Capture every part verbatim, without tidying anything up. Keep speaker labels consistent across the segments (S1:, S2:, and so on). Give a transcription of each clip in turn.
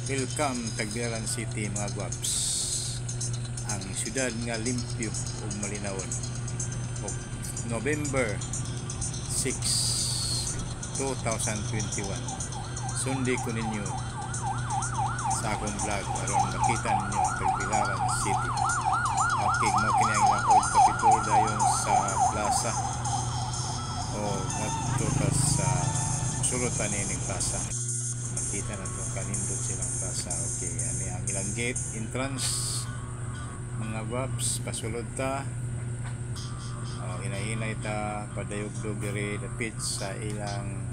S1: Welcome Tagbilaran City mga guwaps. Ang syudad nga limpyo ug malinawon. Og November sixth, twenty twenty-one. Sunday ko ninyo sa akong vlog aron makita ninyo ang Tagbilaran City. Okay, mo kini ang ilang old capitol dayon sa plaza. O ngadto ta sa sulutan ni plaza. Kita na itong kanindot silang plaza. Okay, ano ang ilang gate entrance mga guwaps, pasulod ta. uh, hinahinay ta padayog-dog diri dapit sa ilang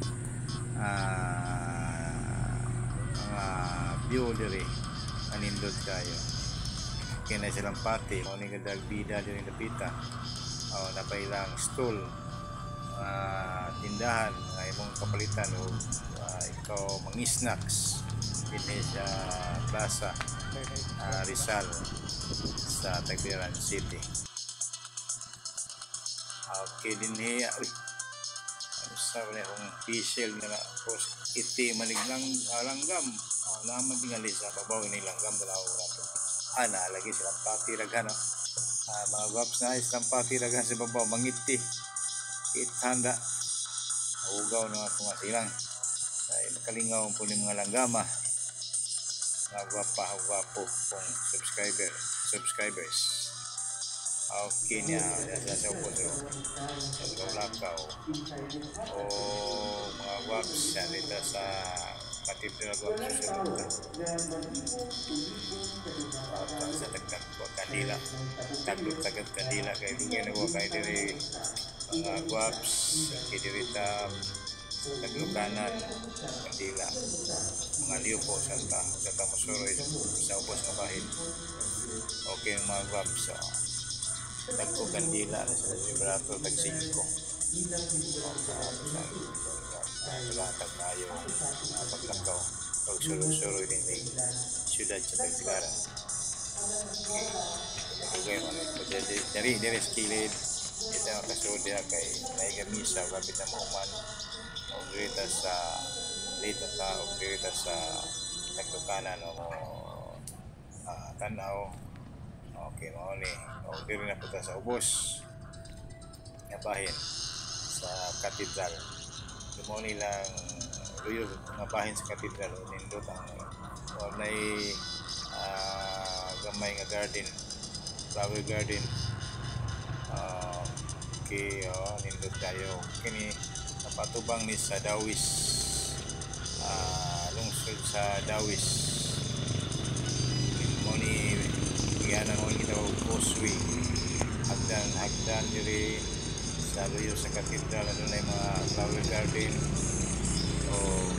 S1: uh, mga view diri kanindot kayo. Okay na silang pati o ni gadag bida diri dapita. O napailang stall, uh, tindahan nga imong kapalitan o uh, ikaw mga snacks din sa plaza uh, Rizal sa Tagbilaran City. Okay din niya. Uy, ano sa wala akong diesel nga na post iti maniglang uh, langgam. Uh, naman tingali sa babaw ni langgam dalaw rato. Ah, naalagi silang pati raghan. No? Uh, mga guwaps na silang pati raghan sa babaw mangiti itanda ugaw na ito nga silang ay nakalingaw po ni mga langgama mga gwapa-gwapo pong subscriber subscribers. Okay niya sa sa upo sa lakaw o mga guwaps yan dito sa katipin na guwaps sa luta sa tagtag po kandila taglog tagad kandila kaya lugay na kayo diri mga guwaps kidirita taglukanan kandila mga liyo po sa ta sa tamusoroy sa ubos na bahid. Okay mga guwaps, so tagko kandila sa librato tag singko latag tayo paglakaw pag suroy-suroy din ng syudad sa Tagbilaran. Okay mga dari dari skilid ito ang kasunod niya kay naigamisa kapit na mauman o dirita sa lito ka o dirita sa taglukanan o uh, tanaw. Okay mo ni o diri na punta sa ubos nga bahin sa katedral. Mo nilang luyo nga bahin sa katedral o nindot ang o may uh, gamay nga garden, flower garden. Uh, okay, oh, nindot tayo kini napatubang ni sa Dawis, uh, lungsod sa Dawis mo ni yan ang mga kita causeway hagdan hagdan diri sa luyo sa katedral. Ano na yung mga flower garden o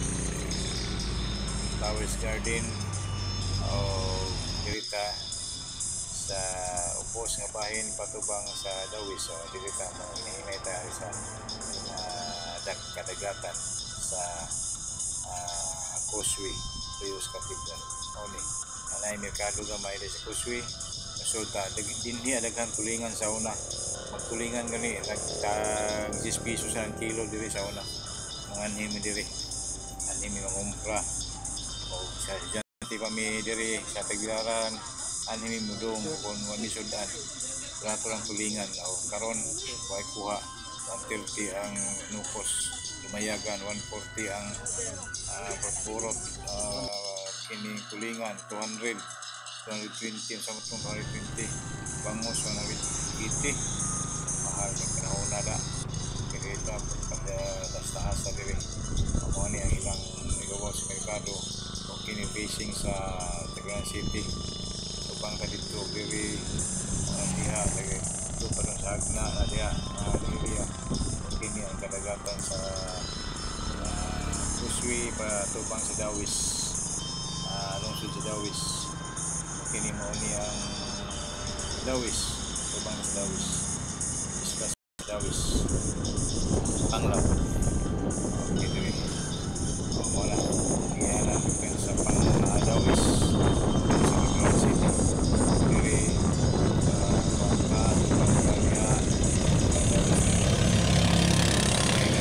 S1: flowers garden o dirita sa upos nga bahin patubang sa Dawis. So dirita mo hinihinay tayo sa uh, kadagatan sa uh, causeway luyo sa katedral. Only anay merkado gamay sa causeway resulta dinhi daghang tulingan sa una magtulingan gani nagtag ten pesos ang kilo diri sa una mga anhimi diri anhimi mangumpra o sa janti kami diri sa Tagbilaran anhimi mudong kung wani sudan rato lang tulingan o karon way kuha one thirty ang nukos lumayagan one forty ang uh, pagburot uh, kini tulingan two hundred two twenty sa two twenty bangus one eighty mahal ng panahon nada kirita pada taas sa diri mo ni ang ilang negawa sa merkado o kini facing sa Tagbilaran City subang ka dito diri uh, diha lagi ito pa sa agna na diha uh, diri o kini ang kadagatan sa uh, causeway pa tubang sa Dawis, uh, lungsod sa Dawis. Kini mo ni ang Dawis, tubang sa Dawis, isla sa Dawis, Panglao. Okay, diri. O mo na, iyanan kan sa Panglao Dawis, sa Tagbilaran City. Diri, uh, Bangka, Bangka,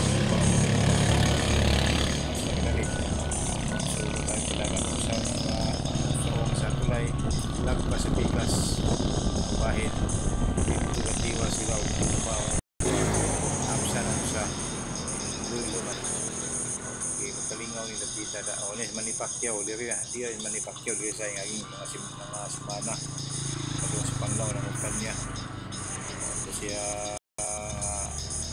S1: Dawis. Lag Pasipicas ang bahin dito katiwa sila upaw amsa na sa dulo man okay makalingaw ni napita da o ni Manny Pacquiao diri dia Manny Pacquiao diri sa ngaging mga sim, mga semana kadung sa Panlaw na upan niya so siya uh,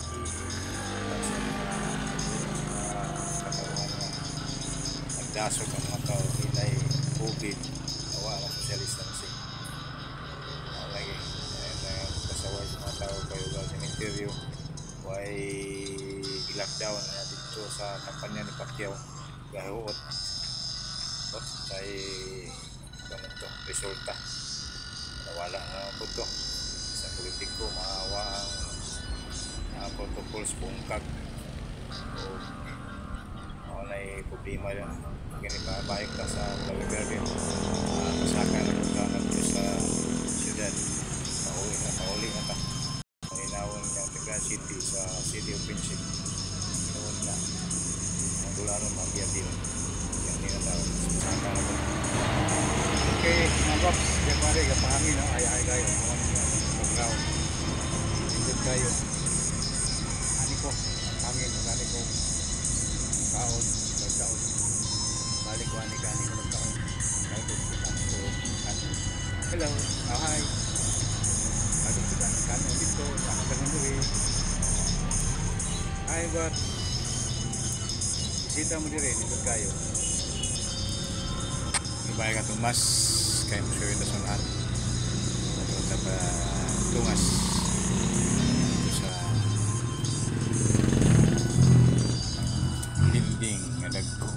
S1: nagdasok ang mga tao nilay COVID awa na sosyalista na siya lagi kasaway sa mga tao kayo ba sa interview why i-lockdown na dito sa kampanya ni Pacquiao gahuot o kay ano to resulta nawala na po to sa politiko maawa ang uh, protocols pungkag o walay problema yan kini pa baik ta sa Baliberbe uh, masaka na punta na dito sa siyudad pauli na pauli na ta malinawon yung Tigran City sa City of Friendship noon na ang dularon mag-iadil yung tinatawag masaka na punta okay mga box yan pare kapahangin no? Ay ay kayo pag-ground indot kayo ani ko hangin ani ko kaon kaon balik ko ani kani ko kaon kaon kita ko kanon hello oh hi kaon kita kanon dito sa kanon diri hi but bisita mo diri ni kayo ibay ka tumas kay mo siya nasonan ito pa tungas ito sa building nga dagko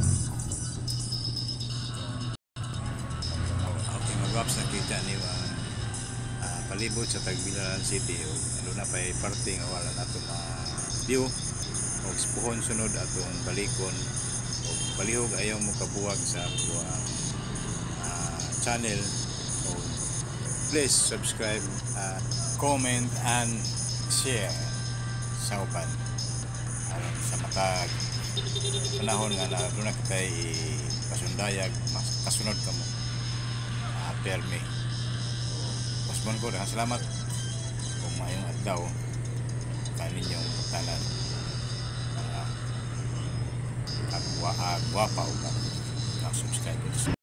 S1: okay mag-ups na kita ni uh, uh, palibot sa Tagbilaran City o ano na pa'y parting wala na itong mga view o puhon sunod atong balikon o palihog ayaw mo kabuwag sa uh, uh, channel o please subscribe, uh, comment and share sa uban alam sa matag panahon nga na doon na kita pasundayag mas kasunod ka mo uh, permi so, pasbon ko rin salamat kung mayong adlaw kaninyong tanan mga uh, agwa, agwapa o mga subscribers.